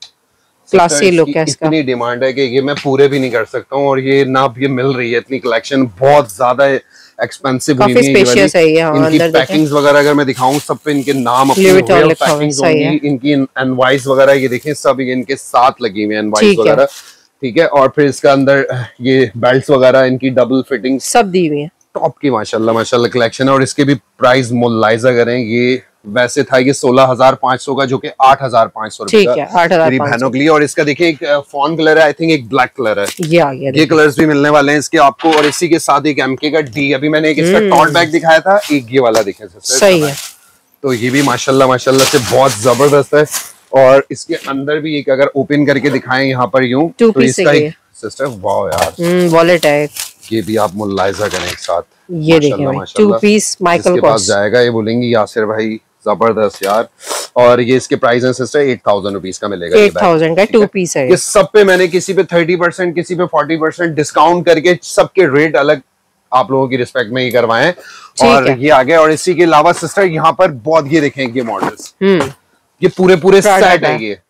क्लासी लुक है इसका। इतनी डिमांड है कि ये मैं पूरे भी नहीं कर सकता हूँ, और ये ना ये मिल रही है, इतनी कलेक्शन बहुत ज्यादा एक्सपेंसिव हुई है, स्पेशियस है ये। हाँ, इनकी पैकिंग्स वगैरह अगर मैं दिखाऊं, सब पे इनके नाम अपनी रियल पैकिंग्स होंगी, इनकी एनवाइस वगैरह ये देखें सब इनके साथ लगी हुई है, एनवाइस वगैरह, ठीक है। और फिर इसका अंदर ये बेल्ट वगैरह इनकी डबल फिटिंग सब दी हुई है, टॉप की माशाल्लाह माशाल्लाह कलेक्शन है। और इसके भी प्राइस मुलायजा करें, ये वैसे था ये सोलह हजार पाँच सौ का, जो कि आठ हजार पाँच सौ रुपए का मेरी बहनों के लिए। और इसका देखिए एक फॉन कलर है, आई थिंक एक ब्लैक कलर है, ये आ गया, ये कलर्स भी मिलने वाले हैं इसके आपको। और इसी के साथ एक एमके का डी, अभी मैंने एक इसका टॉट बैग दिखाया था, एक ये वाला दिखे सही है, तो ये भी माशाल्लाह माशाल्लाह से बहुत जबरदस्त है। और इसके अंदर भी एक अगर ओपन करके दिखाएं यहाँ पर यूं, तो इसका एक सिस्टर वाओ यार वॉलेट है, ये भी आप मुलायजा करें एक साथ, ये देखिए टू पीस माइकल कॉर्स जाएगा, ये बोलेंगी यासिर भाई जबरदस्त यार। और ये इसके प्राइस है सिस्टर एट थाउजेंड रुपीज का मिलेगा, एट थाउजेंड का टू पीस है। ये सब पे मैंने किसी पे थर्टी परसेंट किसी पे फोर्टी परसेंट डिस्काउंट करके सबके रेट अलग आप लोगों की रिस्पेक्ट में ही करवाए हैं, और ये आ गया। और इसी के अलावा सिस्टर यहाँ पर बहुत ये देखें ये मॉडल्स, ये पूरे पूरे सेट है, ये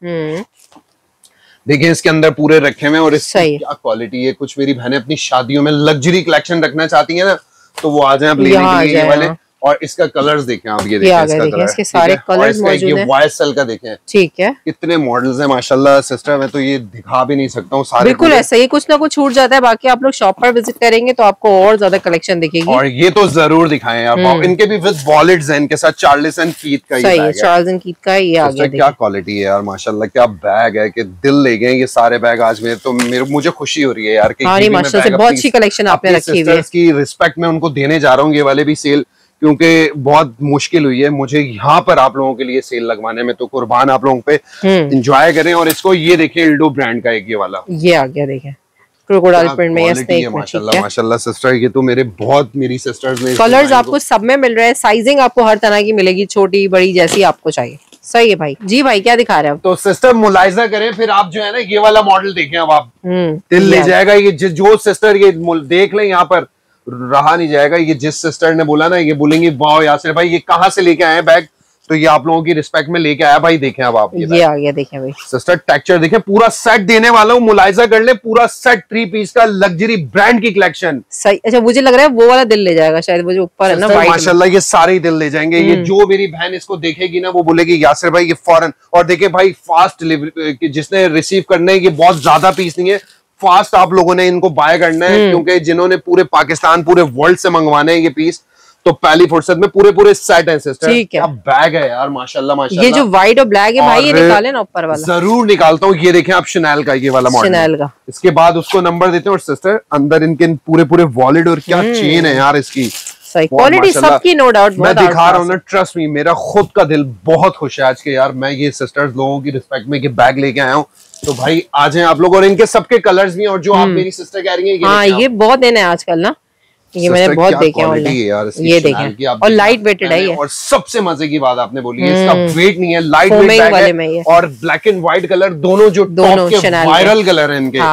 देखिए इसके अंदर पूरे रखे हुए हैं। और इसकी क्या क्वालिटी है, कुछ मेरी बहनें अपनी शादियों में लग्जरी कलेक्शन रखना चाहती है ना, तो वो आ जाए आप लेने के लिए ये वाले। और इसका कलर्स देखें आप, ये देखें इसका कलर, इसके सारे कलर्स मौजूद हैं। वाईएसएल का देखें, ठीक है, कितने मॉडल्स हैं माशाल्लाह सिस्टर, मैं तो ये दिखा भी नहीं सकता हूँ सारे, बिल्कुल ऐसा ही, कुछ ना कुछ छूट जाता है। बाकी आप लोग शॉप पर विजिट करेंगे तो आपको और ज्यादा कलेक्शन दिखेगी। और ये तो जरूर दिखाएं आप, इनके भी विद वॉलेट्स हैं, इनके साथ चार्ल्स एंड कीथ का, सही है, चार्ल्स एंड कीथ का ये आ गया। क्या क्वालिटी है यार माशाल्लाह, क्या बैग है कि दिल ले गए ये सारे बैग आज मेरे, तो मेरे मुझे खुशी हो रही है यार कि माशाल्लाह बहुत अच्छी कलेक्शन आपने रखी हुई है, इसकी रिस्पेक्ट में उनको देने जा रहा हूँ ये वाले भी सेल, क्योंकि बहुत मुश्किल हुई है मुझे यहाँ पर आप लोगों के लिए सेल लगवाने में, तो कुर्बान आप लोगों पे, एंजॉय करें। और इसको ये देखिए इल्डो ब्रांड का एक ये वाला, ये आ गया देखें क्रोकोडाइल प्रिंट में, ये स्नेक में, माशाल्लाह माशाल्लाह सिस्टर, ये तो मेरे बहुत मेरी सिस्टर्स ने कलर्स आपको सब में मिल रहे हैं, साइजिंग आपको हर तरह की मिलेगी, छोटी बड़ी जैसी आपको चाहिए। सही है भाई जी। भाई क्या दिखा रहे हैं, तो सिस्टर मुलायजा करें, फिर आप जो है ना ये वाला मॉडल देखें, अब आप दिल ले जाएगा ये, जो सिस्टर ये देख लें यहाँ पर रहा नहीं जाएगा। ये जिस सिस्टर ने बोला ना, ये बोलेंगे वाओ यासिर भाई ये कहाँ से लेके आए बैग, तो ये आप लोगों की रिस्पेक्ट में लेके आया भाई, देखें अब आप ये, ये आ गया, देखें भाई सिस्टर टेक्सचर देखें, पूरा सेट देने वाला हूँ, मुलायजा कर ले, पूरा सेट थ्री पीस का लग्जरी ब्रांड की कलेक्शन। सही, अच्छा मुझे लग रहा है वो वाला दिल ले जाएगा शायद, वो जो ऊपर है ना माशाल्लाह, ये सारे ही दिल ले जाएंगे। ये जो मेरी बहन इसको देखेगी ना, वो बोलेगी यासिर भाई ये फौरन। और देखिए भाई फास्ट डिलीवरी, जिसने रिसीव करना है, ये बहुत ज्यादा पीस नहीं है, फास्ट आप लोगों ने इनको बाय करना है, क्योंकि जिन्होंने पूरे पाकिस्तान पूरे वर्ल्ड से मंगवाने हैं ये पीस, तो पहली फुर्सत में पूरे पूरे सेट है सिस्टर। ठीक है, अब बैग है यार माशाल्लाह माशाल्लाह, ये जो व्हाइट और ब्लैक है भाई, ये निकाले ना ऊपर वाला, जरूर निकालता हूँ। ये देखें आप शनेल का ये वाला मॉडल, शनेल का, इसके बाद उसको नंबर देते हैं। और सिस्टर अंदर इनके पूरे पूरे वॉलेट, और क्या चेन है यार इसकी, क्वालिटी सबकी नो डाउट, मैं दिखा रहा हूँ ना, ट्रस्ट मी, मेरा खुद का दिल बहुत खुश है आज के यार, मैं ये सिस्टर्स लोगों की रिस्पेक्ट में ये बैग लेके आया हूँ, तो भाई आ जाएं आप लोग। और इनके सबके कलर्स भी, और जो आप मेरी सिस्टर कह रही हैं, हाँ ये बहुत दिन है आजकल ना, ये मैंने बहुत देखे हैं, ये देखें, और लाइट वेटेड है ये। और सबसे मजे की बात आपने बोली है, इसका वेट नहीं है, लाइट वेट है, और ब्लैक एंड व्हाइट कलर दोनों जो टॉप के वायरल कलर है इनके,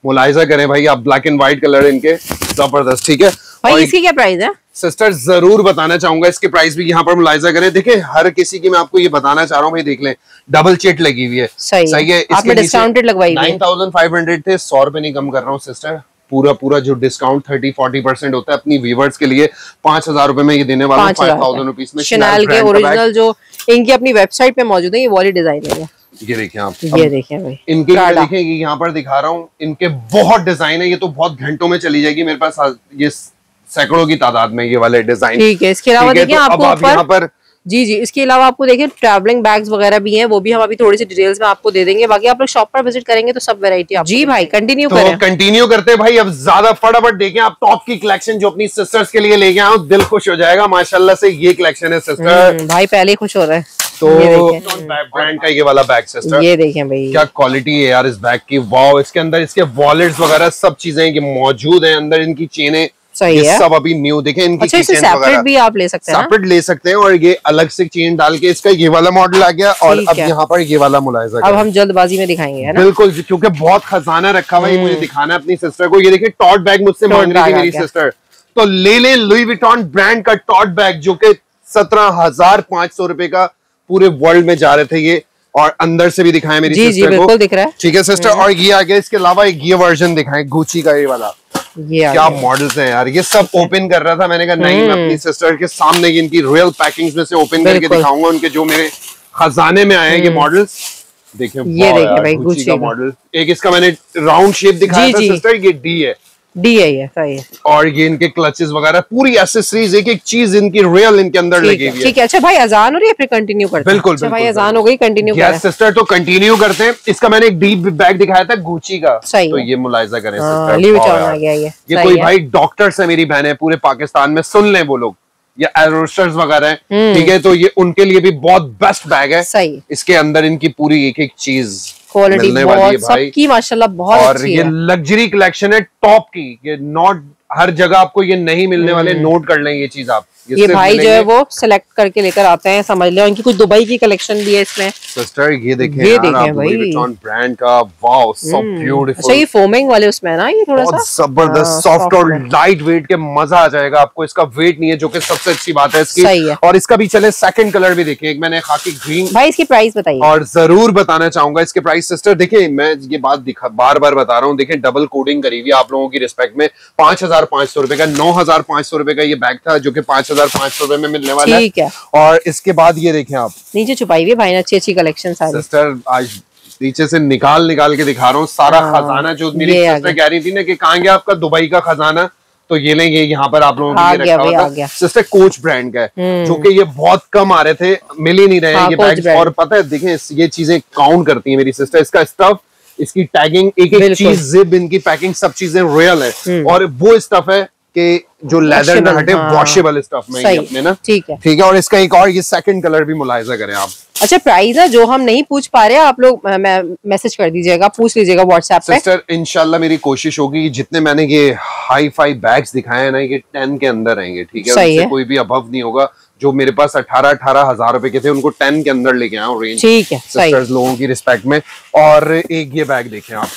मुलायजा करें भाई आप, ब्लैक एंड व्हाइट कलर इनके जबरदस्त। ठीक है भाई, इसकी क्या प्राइस है सिस्टर? जरूर बताना चाहूंगा, इसके प्राइस भी यहाँ पर मुलायजा करें। देखिए हर किसी की मैं आपको ये बताना चाह रहा हूँ भाई, देख लें डबल चेट लगी हुई है। सही, सही है। आपने डिस्काउंटेड लगवाई नाइन थाउजेंड फाइव हंड्रेड थे, सौ रुपए नहीं कम कर रहा हूँ सिस्टर। पूरा पूरा जो डिस्काउंट थर्टी फोर्टी परसेंट होता है अपनी व्यूवर्स के लिए, पांच हजार रुपए में ये देने वाला हूँ, फाइव थाउजेंड रुपीज में। शनेल के ओरिजिनल जो इनकी अपनी वेबसाइट पे मौजूद है, ये वाली डिजाइन है। ये देखिए आप, ये देखिए भाई, इनके देखें यहाँ पर दिखा रहा हूँ, इनके बहुत डिजाइन है। ये तो बहुत घंटों में चली जाएगी मेरे पास, ये सैकड़ों की तादाद में ये वाले डिजाइन। ठीक है, इसके अलावा देखिए आपको आप यहाँ पर जी जी इसके अलावा आपको देखिए ट्रैवलिंग बैग्स वगैरह भी हैं, वो भी हम अभी थोड़ी सी डिटेल्स में आपको दे देंगे। बाकी आप लोग शॉप पर विजिट करेंगे तो सब वैरायटी आप। जी भाई कंटिन्यू तो करें। कंटिन्यू करते हैं भाई, अब ज्यादा फटाफट देखें आप टॉप की कलेक्शन जो अपनी सिस्टर्स के लिए लेके आए, दिल खुश हो जाएगा माशाल्लाह से। ये कलेक्शन है सिस्टर, भाई पहले ही खुश हो रहा है। तो ब्रांड का ये वाला बैग सिस्टर, ये देखें भाई क्या क्वालिटी है यार इस बैग की। वाओ, इसके अंदर इसके वॉलेट्स वगैरह सब चीजें ये मौजूद है अंदर, इनकी चेनें सही ये है, सब अभी न्यू देखें। इनकी अच्छा, इसे सेपरेट भी आप ले सकते हैं, सेपरेट ले सकते हैं, और ये अलग से चेन डाल के इसका ये वाला मॉडल आ गया। और अब यहाँ पर ये वाला मुलायजा अब हम जल्दबाजी में दिखाएंगे, है ना? बिल्कुल, क्योंकि बहुत खजाना रखा हुआ है, मुझे दिखाना है अपनी सिस्टर को। ये देखिए टॉट बैग मुझसे मांग रही थी मेरी सिस्टर, तो ले ले लुई विटॉन ब्रांड का टॉट बैग जो कि सत्रह हजार पांच सौ रुपए का पूरे वर्ल्ड में जा रहे थे ये। और अंदर से भी दिखाएं मेरी जी, सिस्टर जी, को, दिख रहा है। ठीक है सिस्टर। और ये आ गया, इसके अलावा एक ये वर्जन दिखाएं गुची का, ये वाला। ये क्या मॉडल्स हैं यार, ये सब ओपन कर रहा था, मैंने कहा नहीं मैं अपनी सिस्टर के सामने इनकी रॉयल पैकिंग्स में से ओपन करके दिखाऊंगा उनके जो मेरे खजाने में आए हैं ये मॉडल्स। देखिए ये देखिए भाई गुची का मॉडल। एक इसका मैंने राउंड शेप दिखाया था सिस्टर, ये डी है, डी है ये, सही है। और ये इनके क्लचेस वगैरह पूरी एक्सेसरीज, एक एक चीज इनकी रियल इनके अंदर लगी हुई है। ठीक है, अच्छा भाई अजान हो रही है, फिर कंटिन्यू करते हैं। बिल्कुल, अच्छा भाई अजान हो गई, कंटिन्यू करें। यस सिस्टर, तो कंटिन्यू करते हैं। इसका मैंने एक डीप बैग दिखाया था गुची का, तो ये मुलायजा करें सिस्टर। लीव इट ऑन आ गया ये। ये कोई भाई डॉक्टर्स है मेरी बहनें पूरे पाकिस्तान में, सुन लें वो लोग, या एरोस्टर्स वगैरह हैं, ठीक है, तो ये उनके लिए भी बहुत बेस्ट बैग है। सही, इसके अंदर इनकी पूरी एक एक चीज क्वालिटी बहुत सबकी माशाल्लाह बहुत और अच्छी ये है। लग्जरी कलेक्शन है टॉप की, ये नॉट हर जगह आपको ये नहीं मिलने वाले, नोट कर लें ये चीज आप। ये, ये भाई जो है वो सिलेक्ट करके लेकर आते हैं, समझ लो। इनकी कुछ दुबई की कलेक्शन भी है इसमें सिस्टर, ये देखें ये देखें भाई ब्रांड का, वाओ सो ब्यूटीफुल। अच्छा ये फोमिंग वाले उसमें है ना, ये थोड़ा सा जबरदस्त सॉफ्ट और लाइट वेट के, मजा आ जाएगा आपको। इसका वेट नहीं है जो कि सबसे अच्छी बात है इसकी। सही है। और इसका भी चले सेकंड कलर भी देखें, एक मैंने खाकी ग्रीन। भाई इसकी प्राइस बताइए। और जरूर बताना चाहूंगा इसके प्राइस सिस्टर। देखिए मैं ये बात दिखा बार बार बता रहा हूँ, देखें डबल कोडिंग करी हुई आप लोगों की रिस्पेक्ट में। पांच हजार पांच सौ रुपए का, नौ हजार पांच सौ रुपए का ये बैग था जो कि पांच हजार पांच सौ रुपए में मिलने वाला ठीक है। और इसके बाद ये देखें आप, नीचे छुपाई हुई भाई ने अच्छी अच्छी कलेक्शन सारी। सिस्टर आज नीचे से निकाल निकाल के दिखा रहा हूँ सारा खजाना जो मेरी सिस्टर कह रही थी ना कि कहाँ गया आपका दुबई का खजाना, तो ये लेंगे यहाँ पर आप लोगों के लिए रखा हुआ था सिस्टर, कोच ब्रांड का है, जो कि ये बहुत कम आ रहे थे, मिल ही नहीं रहे हैं ये बैग्स। और पता है देखें ये चीजें काउंट करती है मेरी सिस्टर, इसका स्टफ, इसकी टैगिंग, एक एक चीज, जिप, इनकी पैकिंग, सब चीजें रियल है। और वो स्टफ है कि जो लेदर ना हटे, वॉशेबल स्टफ में ये अपने ना, ठीक है ठीक है। और इसका एक और ये सेकंड कलर भी मुलायजा करें आप। अच्छा प्राइस है जो हम नहीं पूछ पा रहे, आप लोग मैसेज कर दीजिएगा, पूछ लीजिएगा व्हाट्सएप पे। सिस्टर इंशाल्लाह मेरी कोशिश होगी जितने मैंने ये हाई फाई बैग्स दिखाए हैं ना, ये टेन के अंदर रहेंगे, ठीक है, उससे कोई भी अबव नहीं होगा। जो मेरे पास अठारह अठारह हजार रुपए के थे उनको टेन के अंदर लेके आया रेंज, ठीक है सिस्टर्स लोगों की रिस्पेक्ट में। और एक ये बैग देखें आप,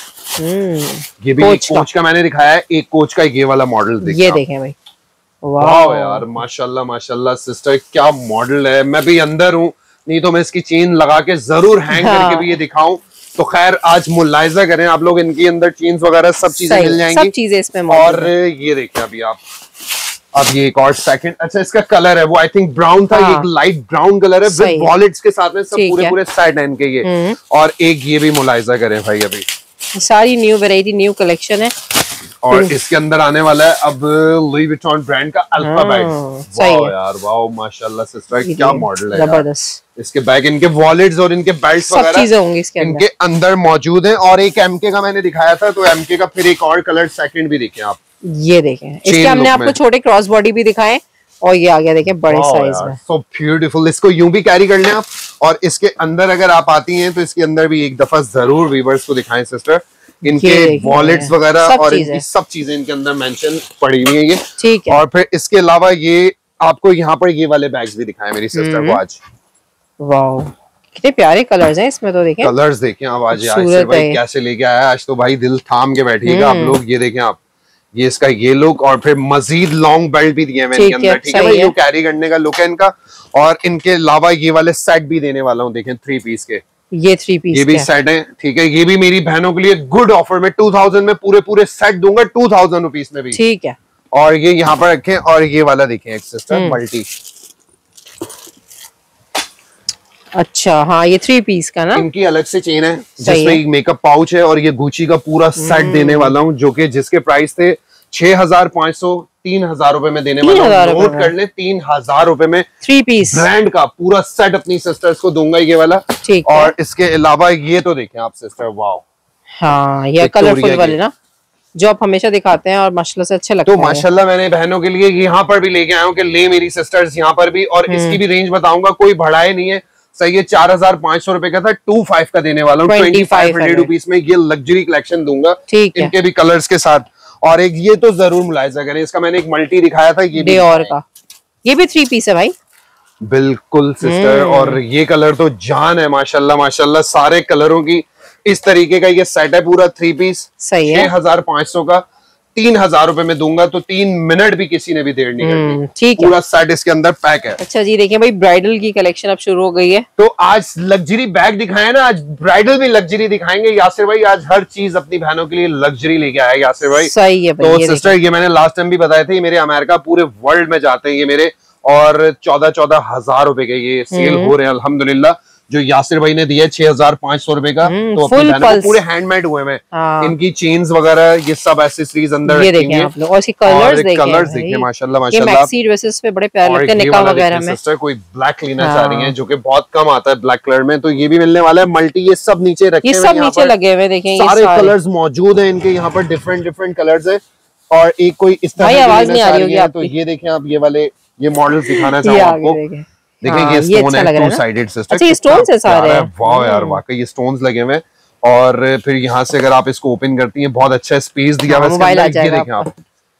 ये भी कोच, कोच का मैंने दिखाया है, एक कोच का ये वाला मॉडल देखिए, ये देखें भाई, वाह यार माशाल्लाह माशाल्लाह सिस्टर, क्या मॉडल है। मैं भी अंदर हूँ, नहीं तो मैं इसकी चेन लगा के जरूर हैंग हाँ। करके भी ये दिखाऊं। तो खैर आज मुलायजा करें आप लोग, इनके अंदर चेन्स वगैरह सब चीजें मिल जाएंगी, सब चीजें इसमें। और ये देखिए अभी आप, अब ये एक और सेकंड, अच्छा इसका कलर है वो आई थिंक ब्राउन था, हाँ। ये एक लाइट ब्राउन कलर है विद वॉलेट्स के साथ में, सब पूरे पूरे सेट है इनके ये। और एक ये भी मुलायजा करें भाई, अभी सारी न्यू वैरायटी न्यू कलेक्शन है। और इसके अंदर आने वाला है अब लुई विटॉन ब्रांड का अल्फाबेट। वाओ यार वाओ माशाल्लाह सिस्टर, क्या मॉडल है जबरदस्त। इसके बैग, इनके वॉलेट्स और इनके बेल्ट्स वगैरह चीजें होंगी इसके अंदर, इनके अंदर मौजूद हैं। और एक एमके का मैंने दिखाया था, तो एमके का फिर एक और कलर सेकंड भी देखें आप, ये देखें इसके हमने आपको छोटे क्रॉस बॉडी भी दिखाए, और ये आ गया देखें बड़े साइज में, सो ब्यूटीफुल। इसको यूं भी कैरी कर लें आप। और इसके अंदर अगर आप आती हैं तो इसके अंदर भी एक दफा जरूर व्यूअर्स को दिखाएं सिस्टर, इनके वॉलेट्स वगैरह और इनकी सब चीजें इनके अंदर मेंशन पड़ी हुई है ये, ठीक है। और फिर इसके अलावा ये आपको यहाँ पर ये वाले बैग्स भी दिखाए मेरी सिस्टर को आज। वाओ कितने प्यारे कलर्स हैं इसमें, तो देखें कलर्स देखें आप आज यासिर भाई कैसे लेके आया, आज तो भाई दिल थाम के बैठिएगा आप लोग। ये देखें आप, ये इसका ये लुक और फिर मजीद लॉन्ग बेल्ट भी दिए हैं इनके अंदर, ठीक है भाई, जो कैरी करने का लुक है इनका। और इनके अलावा ये वाले सेट भी देने वाला हूँ, देखें थ्री पीस के, ये थ्री पीस ये भी सेट है, ठीक है। ये भी मेरी बहनों के लिए गुड ऑफर में टू थाउजेंड में पूरे पूरे सेट दूंगा, टू थाउजेंड रुपीज में भी, ठीक है। और ये यहाँ पर रखें, और ये वाला देखें एक सिस्टर मल्टी, अच्छा हाँ ये थ्री पीस का ना, इनकी अलग से चेन है जिसमें एक मेकअप पाउच है, और ये गुची का पूरा सेट देने वाला हूँ, जो कि जिसके प्राइस थे छह हजार पाँच सौ, तीन हजार रुपए में देने वाला हूँ। नोट कर ले, तीन हजार रुपए में थ्री पीस ब्रांड का पूरा सेट अपनी सिस्टर्स को दूंगा ये वाला। और इसके अलावा ये तो देखें आप सिस्टर, वाओ हाँ ये कलरफुल वाले ना जो आप हमेशा दिखाते हैं और माशाल्लाह से अच्छे लगते हैं। तो माशाल्लाह मैंने बहनों के लिए यहाँ पर भी लेके आया हूँ कि ले मेरी सिस्टर्स यहाँ पर भी, और इसकी भी रेंज बताऊंगा, कोई बढ़ाए नहीं है, सही है, चार हजार पाँच सौ रुपए का था, टू फाइव का देने वाला हूँ, ट्वेंटी फाइव हंड्रेड रुपीज में ये लग्जरी कलेक्शन दूंगा इनके भी कलर्स के साथ। और एक ये तो जरूर मुलायजा करें, इसका मैंने एक मल्टी दिखाया था, ये भी और का, ये भी थ्री पीस है भाई, बिल्कुल सिस्टर। और ये कलर तो जान है माशाल्लाह माशाल्लाह, सारे कलरों की इस तरीके का ये सेट है पूरा थ्री पीस, सही है, छह हजार पाँच सौ का, तीन हजार रुपए में दूंगा, तो तीन मिनट भी किसी ने भी देर नहीं करनी, ठीक है, पूरा सेट इसके अंदर पैक है। अच्छा जी देखिए भाई ब्राइडल की कलेक्शन अब शुरू हो गई है, तो आज लग्जरी बैग दिखाए ना, आज ब्राइडल भी लग्जरी दिखाएंगे यासिर भाई, आज हर चीज अपनी बहनों के लिए लग्जरी लेके आया यासिर भाई, सही है भाई। तो ये सिस्टर ये मैंने लास्ट टाइम भी बताया था, ये मेरे अमेरिका पूरे वर्ल्ड में जाते हैं ये मेरे, और चौदह चौदह हजार रुपए के ये सेल हो रहे हैं अल्हम्दुलिल्लाह, जो यासिर भाई ने दिया है छह हजार पाँच सौ रुपए का, तो अपनी बहनों को पूरे हैंडमेड हुए हैं, हाँ। इनकी चेन्स वगैरह ये सब एक्सेसरीज अंदर रखेंगे आप लोग, और इसके कलर्स देखें, कलर्स देखें माशाल्लाह माशाल्लाह, ये मैक्सी ड्रेसेस पे बड़े प्यारे लगते हैं निकाह वगैरह में। सिस्टर कोई ब्लैक लेना हाँ। चाह रही है, जो कि बहुत कम आता है ब्लैक कलर में, तो ये भी मिलने वाला है मल्टी, ये सब नीचे रखे, ये सब नीचे लगे हुए देखें, सारे कलर्स मौजूद है इनके यहाँ पर, डिफरेंट डिफरेंट कलर्स है। और एक कोई इस तरह आवाज नहीं आ रही होगी, तो ये देखें आप, ये वाले ये मॉडल दिखाना चाहूँ आपको, देखिए हाँ, ये स्टोन है टू साइडेड सिस्टर, अच्छा ये स्टोन्स है सारे, वाह यार वाकई ये स्टोन्स लगे हुए हैं। और फिर यहाँ से अगर आप इसको ओपन करती हैं, बहुत अच्छा स्पेस दिया हुआ है, ये देखें आप,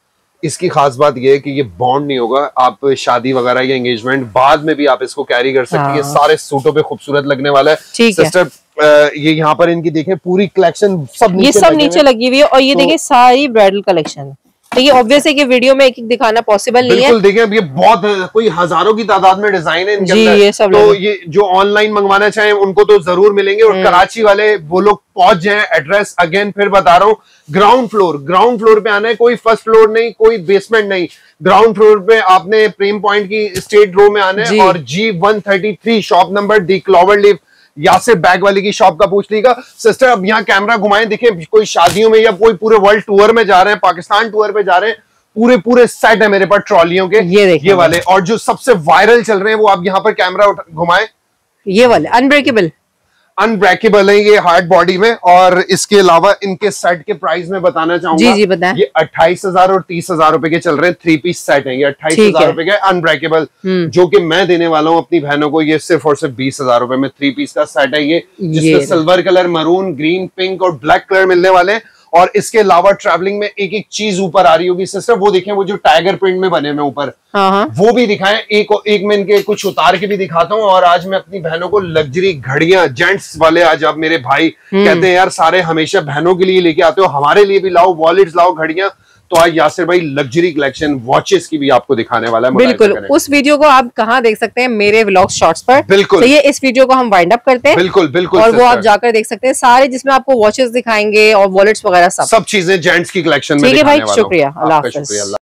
इसकी खास बात ये है कि ये बॉन्ड नहीं होगा, आप शादी वगैरह या एंगेजमेंट बाद में भी आप इसको कैरी कर सकती है, सारे सूटों पे खूबसूरत लगने वाला है सिस्टर। ये यहाँ पर इनकी देखें पूरी कलेक्शन सब ये सब नीचे लगी हुई है, और ये देखें सारी ब्राइडल कलेक्शन, तो ये ऑब्वियस है कि वीडियो में एक एक दिखाना पॉसिबल नहीं है, बिल्कुल देखिए अब ये बहुत कोई हजारों की तादाद में डिजाइन है इनके अंदर, ये सब तो ये जो ऑनलाइन मंगवाना चाहें उनको तो जरूर मिलेंगे, और कराची वाले वो लोग पहुंच जाएं, एड्रेस अगेन फिर बता रहा हूँ, ग्राउंड फ्लोर, ग्राउंड फ्लोर पे आना है, कोई फर्स्ट फ्लोर नहीं, कोई बेसमेंट नहीं, ग्राउंड फ्लोर पे आपने प्रेम पॉइंट की स्टेट रो में आना है, और G one thirty three shop number the clover leaf Yasir bag वाली की शॉप का पूछ लीजिएगा सिस्टर। अब यहाँ कैमरा घुमाएं, देखिए कोई शादियों में या कोई पूरे वर्ल्ड टूर में जा रहे हैं, पाकिस्तान टूर पे जा रहे हैं, पूरे पूरे सेट है मेरे पास ट्रॉलियों के, ये ये वाले, और जो सबसे वायरल चल रहे हैं वो आप यहाँ पर कैमरा घुमाएं, ये वाले अनब्रेकेबल अनब्रेकेबल है ये हार्ड बॉडी में। और इसके अलावा इनके सेट के प्राइस में बताना चाहूंगा, जी जी बताएं, ये अट्ठाईस हजार और तीस हजार रुपए के चल रहे हैं, थ्री पीस सेट है ये, अट्ठाईस हजार रुपए के अनब्रेकेबल, जो कि मैं देने वाला हूँ अपनी बहनों को, ये सिर्फ और सिर्फ बीस हजार रुपए में थ्री पीस का सेट है ये, जिसमें silver colour, maroon, green, pink और ब्लैक कलर मिलने वाले हैं। और इसके अलावा ट्रैवलिंग में एक एक चीज ऊपर आ रही होगी सिस्टर, वो देखें वो जो टाइगर प्रिंट में बने हुए ऊपर, हाँ। वो भी दिखाएं, एक एक में इनके कुछ उतार के भी दिखाता हूँ। और आज मैं अपनी बहनों को लग्जरी घड़ियां, जेंट्स वाले, आज आप मेरे भाई कहते हैं यार सारे हमेशा बहनों के लिए लेके आते हो, हमारे लिए भी लाओ, वॉलेट्स लाओ, घड़ियां, तो आज यासिर भाई लग्जरी कलेक्शन वॉचेस की भी आपको दिखाने वाला है। बिल्कुल, उस वीडियो को आप कहाँ देख सकते हैं? मेरे व्लॉग शॉर्ट्स पर। बिल्कुल, तो ये इस वीडियो को हम वाइंड अप करते हैं। बिल्कुल बिल्कुल, और वो आप जाकर देख सकते हैं सारे, जिसमें आपको वॉचेस दिखाएंगे और वॉलेट्स वगैरह सब सब चीजें जेंट्स की कलेक्शन में। ठीक है भाई, शुक्रिया, अल्लाह हाफ़िज़।